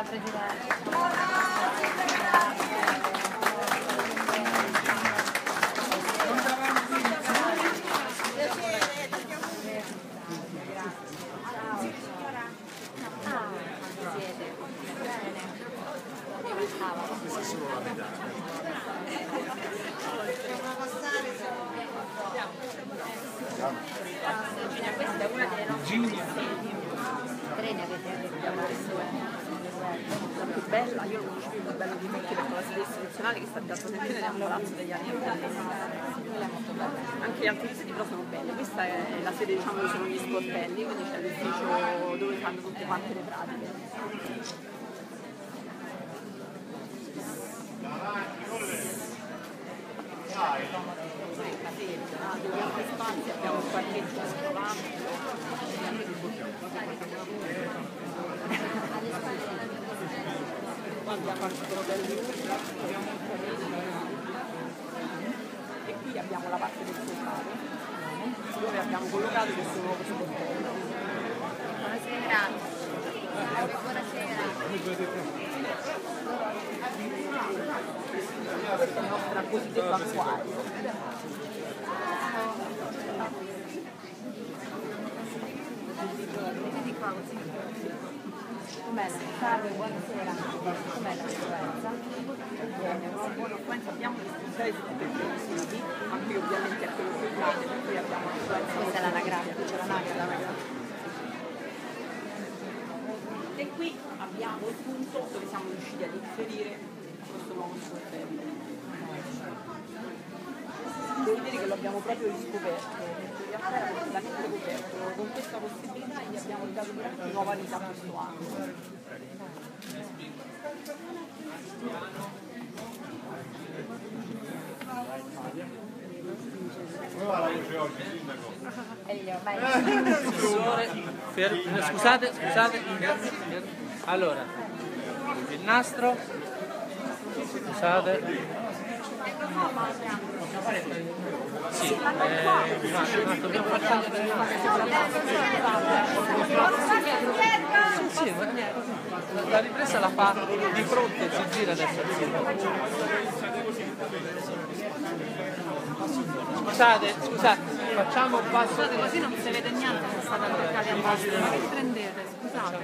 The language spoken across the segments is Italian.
Questa è una delle la più bella, io lo conosco più bello di tutti perché la sede istituzionale che sta già presente nel palazzo degli anni 80. Anche gli altri sedi però sono belle, questa è la sede diciamo dove sono gli sportelli, quindi c'è l'ufficio dove fanno tutte quante le pratiche. Dove altri spazi abbiamo un parcheggio molto ampio. Qua abbiamo anche belli e qui abbiamo la parte del sociale dove abbiamo collocato questo nuovo sportello. Buonasera. Buonasera. Questo è il nostro cosiddetto acquario. Com'è la salve, buonasera. Com'è la sicurezza? Bene, una buona affluenza, abbiamo le strutture di tutti i siti, ma qui ovviamente è quello più grande, per cui abbiamo l'affluenza. Questa è l'anagrafe, qui c'è l'anagrafe. E qui abbiamo il punto dove siamo riusciti ad inserire questo nuovo sportello. Devo dire che lo abbiamo proprio riscoperto, perché in realtà era completamente coperto. Con questa possibilità gli abbiamo dato veramente nuova vita a questo anno. Scusate, allora il nastro, scusate, sì, dobbiamo far sì, la ripresa la fa di fronte, si gira adesso al Scusate, facciamo un passo. Scusate, così non si vede niente se state attaccati a base. Ma che prendete? Scusate.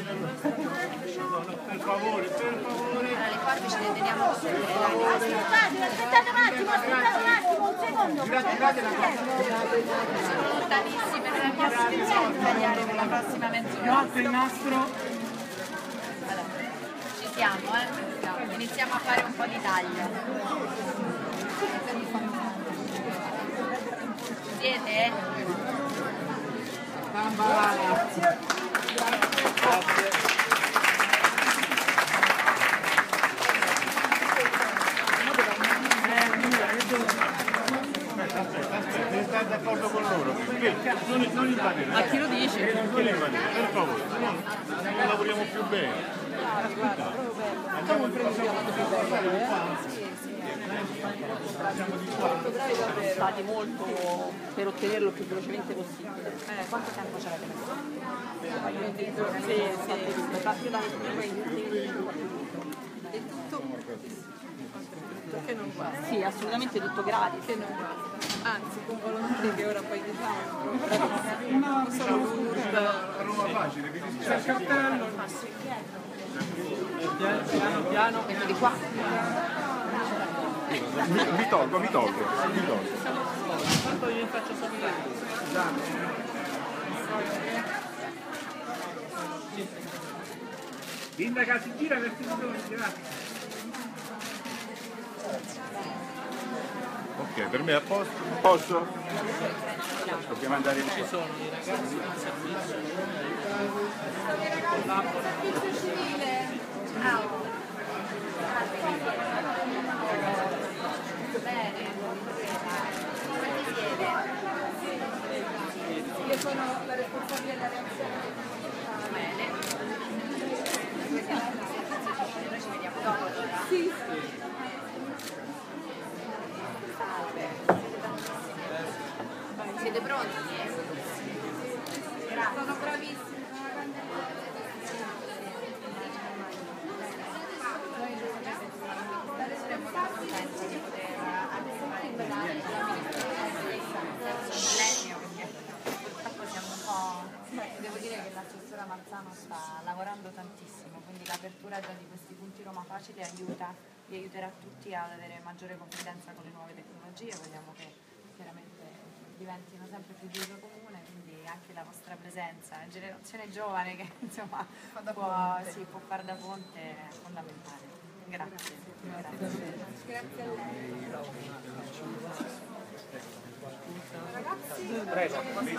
Per favore. Allora, le forbici le teniamo sulle mani. Aspettate un attimo, un secondo. Sono lontanissime per la mia associazione italiana per la prossima mezz'ora. Il nastro. Allora, ci siamo, iniziamo a fare un po' di taglio. Siete? Grazie. Aspetta, stai d'accordo con loro? Non invadere. A chi lo dici? Non invadere, per favore. Non lavoriamo più bene. Facciamo un premio più bello, siamo stati molto per ottenerlo il più velocemente possibile. Quanto tempo ci avete messo? Sì, più da È tutto? che non guarda. Sì, assolutamente tutto gratis. Che non guarda. Anzi, con volontari che ora poi diciamo. Sono C'è il cartello. Piano, di qua. Mi tolgo. Tanto io faccio sapere. Sindaca, si gira verso il giorno, grazie. Ok, per me è a posto. Posso? Dobbiamo andare Ci sono i ragazzi del servizio civile. Bene. Quanti siete? Io sono la responsabile della reazione. Bene. Noi ci vediamo dopo allora. Sì. Siete pronti? Grazie. Sono bravissimi. contenta di poter anche fare il bilancio dell'amministrazione del terzo millennio, perché purtroppo siamo un po'... Devo dire che l'assessora Marzano sta lavorando tantissimo, quindi l'apertura già di questi punti Roma Facile vi aiuterà tutti ad avere maggiore confidenza con le nuove tecnologie. Vogliamo che chiaramente diventino sempre più di uso comune, quindi anche la vostra presenza, la generazione giovane che insomma può far da ponte è fondamentale. Grazie. Grazie a lei. Ragazzi, Prego.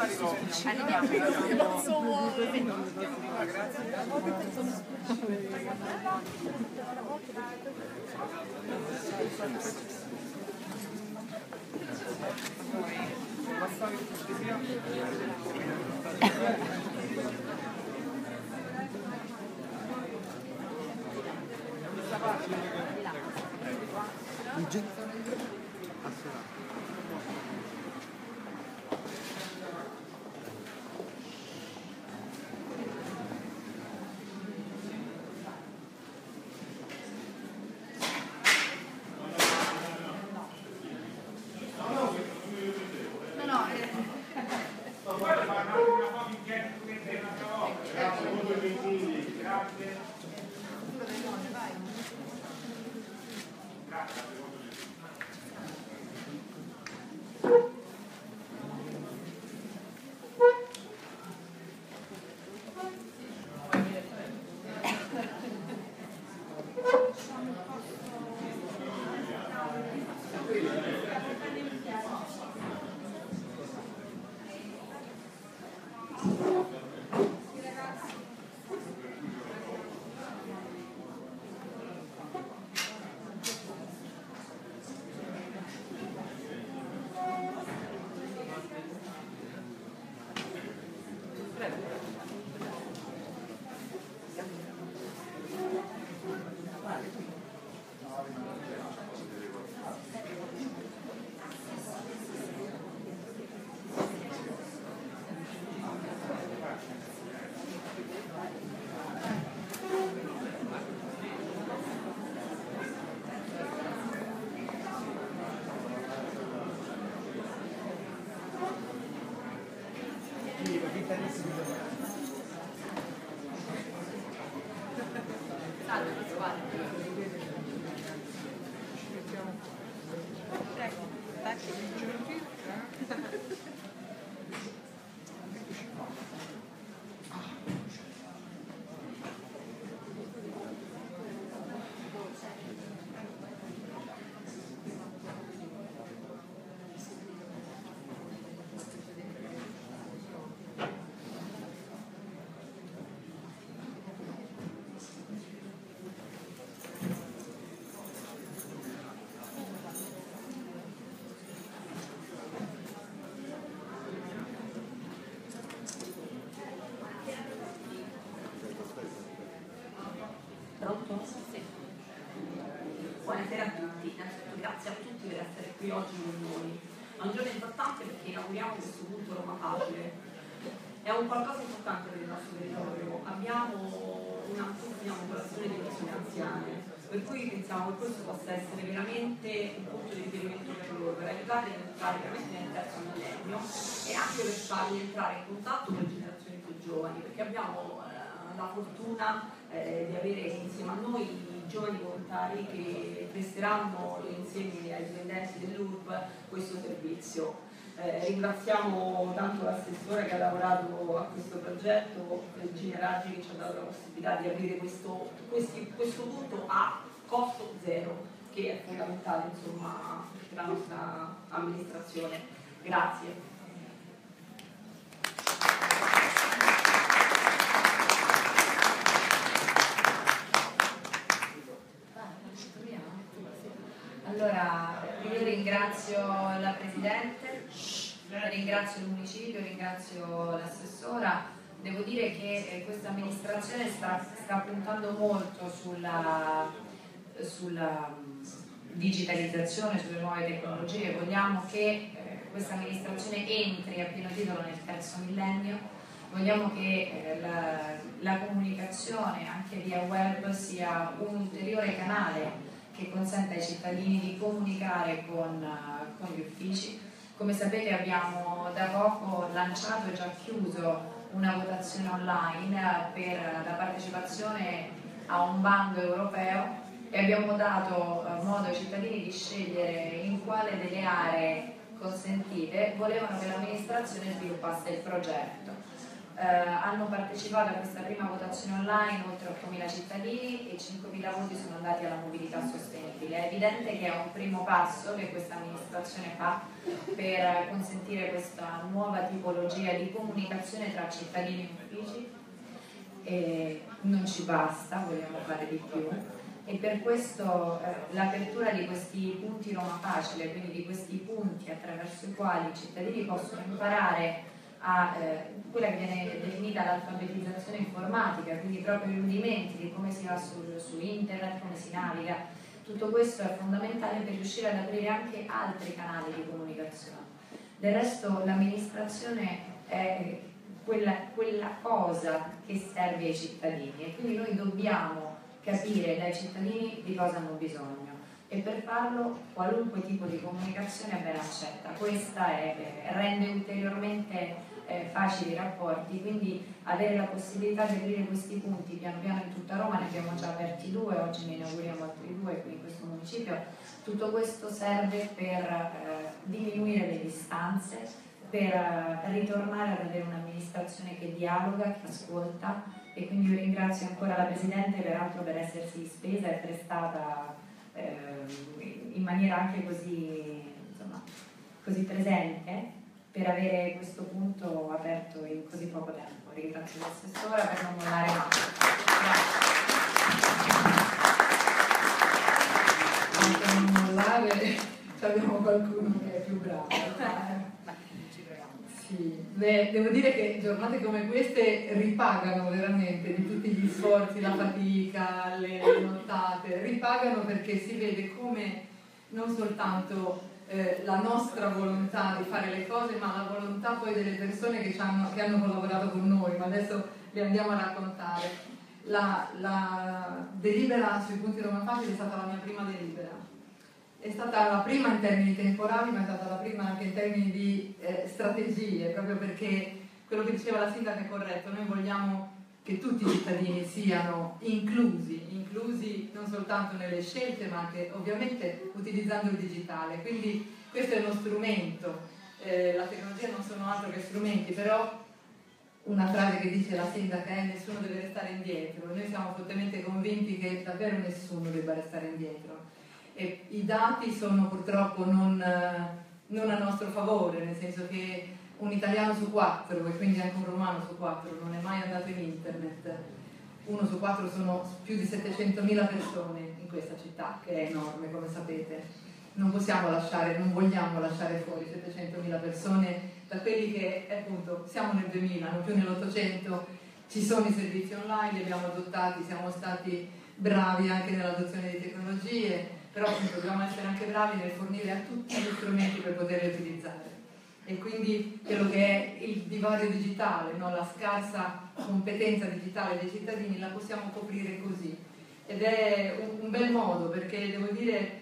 Pronto? Sì. Buonasera a tutti, innanzitutto grazie a tutti per essere qui oggi con noi. È un giorno importante perché inauguriamo questo punto Roma Facile. È un qualcosa importante per il nostro territorio. Abbiamo un'amplissima popolazione di persone anziane, per cui pensiamo che questo possa essere veramente un punto di riferimento per loro, per aiutarli ad entrare veramente nel terzo millennio e anche per farli entrare in contatto con le generazioni più giovani, perché abbiamo la fortuna di avere insieme a noi i giovani volontari che presteranno insieme ai dipendenti dell'URB questo servizio. Ringraziamo tanto l'assessore che ha lavorato a questo progetto, Virginia Raggi, che ci ha dato la possibilità di aprire questo punto a costo zero, che è fondamentale insomma, per la nostra amministrazione. Grazie. Allora, io ringrazio la Presidente, ringrazio il Municipio, ringrazio l'Assessora. Devo dire che questa amministrazione sta puntando molto sulla digitalizzazione, sulle nuove tecnologie. Vogliamo che questa amministrazione entri a pieno titolo nel terzo millennio, vogliamo che la comunicazione anche via web sia un ulteriore canale che consente ai cittadini di comunicare con gli uffici. Come sapete abbiamo da poco lanciato e già chiuso una votazione online per la partecipazione a un bando europeo e abbiamo dato modo ai cittadini di scegliere in quale delle aree consentite volevano che l'amministrazione sviluppasse il progetto. Hanno partecipato a questa prima votazione online oltre 8.000 cittadini e 5.000 voti sono andati alla mobilità sostenibile. È evidente che è un primo passo che questa amministrazione fa per consentire questa nuova tipologia di comunicazione tra cittadini e uffici, e non ci basta, vogliamo fare di più. E per questo l'apertura di questi punti Roma Facile, quindi di questi punti attraverso i quali i cittadini possono imparare a quella che viene definita l'alfabetizzazione informatica, quindi proprio i rudimenti di come si va su internet, come si naviga, tutto questo è fondamentale per riuscire ad aprire anche altri canali di comunicazione. Del resto l'amministrazione è quella cosa che serve ai cittadini e quindi noi dobbiamo capire dai cittadini di cosa hanno bisogno e per farlo qualunque tipo di comunicazione è ben accetta. Questa rende ulteriormente facili i rapporti, quindi avere la possibilità di aprire questi punti piano piano in tutta Roma, ne abbiamo già aperti 2, oggi ne inauguriamo altri 2 qui in questo municipio. Tutto questo serve per diminuire le distanze, per ritornare ad avere un'amministrazione che dialoga, che ascolta, e quindi io ringrazio ancora la Presidente peraltro per essersi spesa e prestata in maniera anche così, insomma, così presente per avere questo punto aperto in così poco tempo. Ringrazio l'assessora per non mollare mai. Grazie. Per non mollare abbiamo qualcuno che è più bravo. Sì. Beh, devo dire che giornate come queste ripagano veramente di tutti gli sforzi, la fatica, le nottate, ripagano perché si vede come non soltanto la nostra volontà di fare le cose, ma la volontà poi delle persone che hanno collaborato con noi, ma adesso le andiamo a raccontare. La delibera sui punti Roma Facile è stata la mia prima delibera. È stata la prima in termini temporali, ma è stata la prima anche in termini di strategie, proprio perché quello che diceva la sindaca è corretto. Noi vogliamo che tutti i cittadini siano inclusi non soltanto nelle scelte, ma anche ovviamente utilizzando il digitale. Quindi questo è uno strumento, la tecnologia non sono altro che strumenti, però una frase che dice la sindaca è: nessuno deve restare indietro. Noi siamo fortemente convinti che davvero nessuno debba restare indietro. E i dati sono purtroppo non a nostro favore, nel senso che un italiano su 4 e quindi anche un romano su 4 non è mai andato in internet. 1 su 4 sono più di 700.000 persone in questa città, che è enorme, come sapete. Non vogliamo lasciare fuori 700.000 persone da quelli che appunto siamo nel 2000, non più nell'800. Ci sono i servizi online, li abbiamo adottati, siamo stati bravi anche nell'adozione di tecnologie, però appunto dobbiamo essere anche bravi nel fornire a tutti gli strumenti per poterli utilizzare. E quindi quello che è il divario digitale, no? La scarsa competenza digitale dei cittadini la possiamo coprire così. Ed è un bel modo, perché devo dire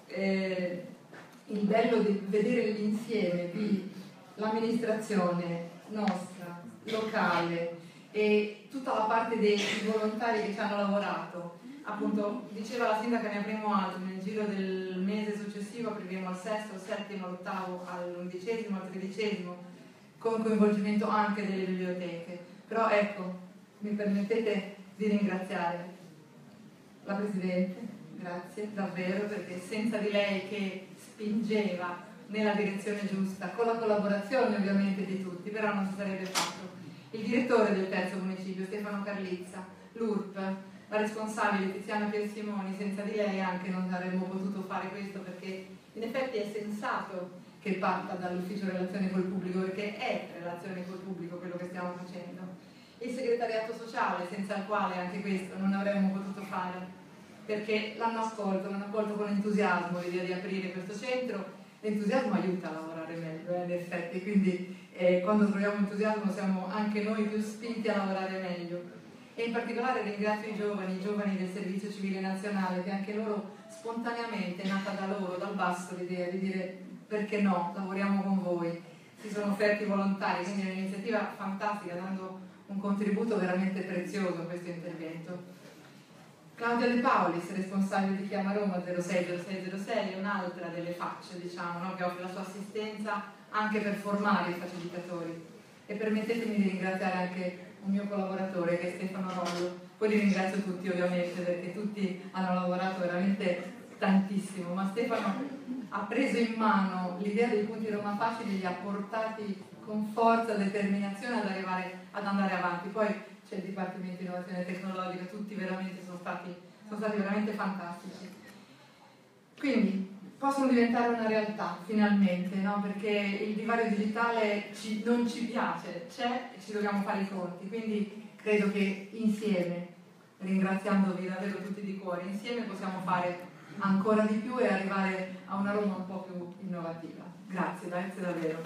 il bello di vedere l'insieme di l'amministrazione nostra, locale, e tutta la parte dei volontari che ci hanno lavorato. Appunto, diceva la sindaca, ne avremo altri nel giro del mese successivo, apriremo al 6º, al 7º, all'8º, all'11º, al 13º, con coinvolgimento anche delle biblioteche. Però ecco, mi permettete di ringraziare la Presidente, grazie davvero, perché senza di lei che spingeva nella direzione giusta, con la collaborazione ovviamente di tutti, però non si sarebbe fatto. Il direttore del terzo municipio, Stefano Carlizza, l'URP, la responsabile Tiziana Piersimoni, senza di lei anche non avremmo potuto fare questo, perché in effetti è sensato che parta dall'ufficio relazioni col pubblico, perché è relazioni col pubblico quello che stiamo facendo. Il segretariato sociale, senza il quale anche questo non avremmo potuto fare, perché l'hanno accolto con entusiasmo l'idea di aprire questo centro. L'entusiasmo aiuta a lavorare meglio, in effetti, quindi quando troviamo entusiasmo siamo anche noi più spinti a lavorare meglio. e in particolare ringrazio i giovani del Servizio Civile Nazionale, che anche loro spontaneamente è nata da loro, dal basso, l'idea di dire perché no, lavoriamo con voi, si sono offerti volontari, quindi è un'iniziativa fantastica, dando un contributo veramente prezioso a questo intervento. Claudia De Paulis, responsabile di Chiama Roma 060606, è un'altra delle facce, diciamo, no? Che offre la sua assistenza anche per formare i facilitatori. E permettetemi di ringraziare anche un mio collaboratore che è Stefano Rollo. Poi li ringrazio tutti ovviamente perché tutti hanno lavorato veramente tantissimo, ma Stefano ha preso in mano l'idea dei punti Roma Facili e li ha portati con forza e determinazione ad andare avanti. Poi c'è il Dipartimento di Innovazione Tecnologica, tutti veramente sono stati veramente fantastici. Quindi possono diventare una realtà finalmente, no? Perché il divario digitale non ci piace, c'è e ci dobbiamo fare i conti, quindi credo che insieme, ringraziandovi davvero tutti di cuore, insieme possiamo fare ancora di più e arrivare a una Roma un po' più innovativa. Grazie davvero.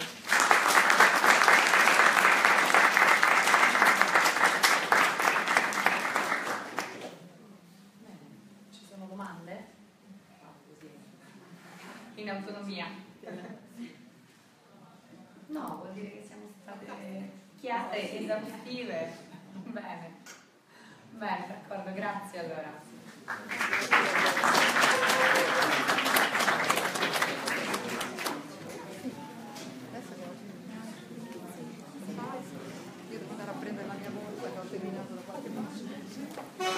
Ci sono domande? In autonomia? No, vuol dire che siamo state chiare, esaustive. Bene, d'accordo, grazie allora. Io devo andare a prendere la mia borsa che ho terminato da qualche parte.